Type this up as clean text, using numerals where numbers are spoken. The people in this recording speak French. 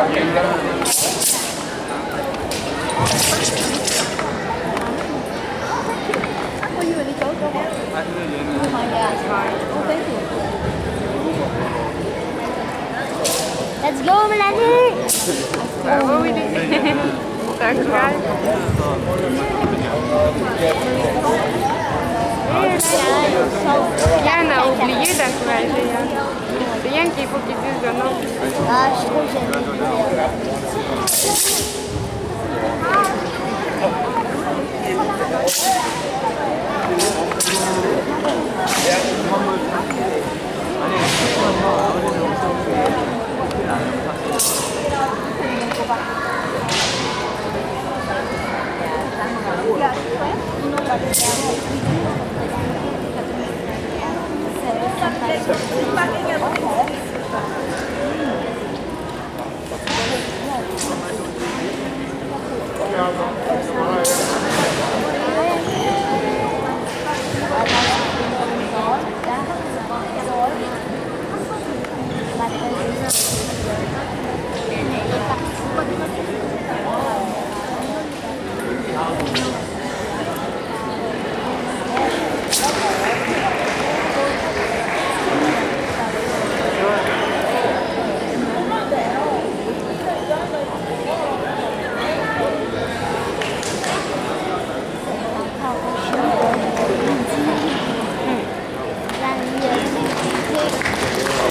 Let's go, Mélanie! Oui, c'est incroyable. Yann a oublié d'encourager. C'est Yann qu'il faut qu'il dise le nom. Ah, je suis trop gênée. Allez.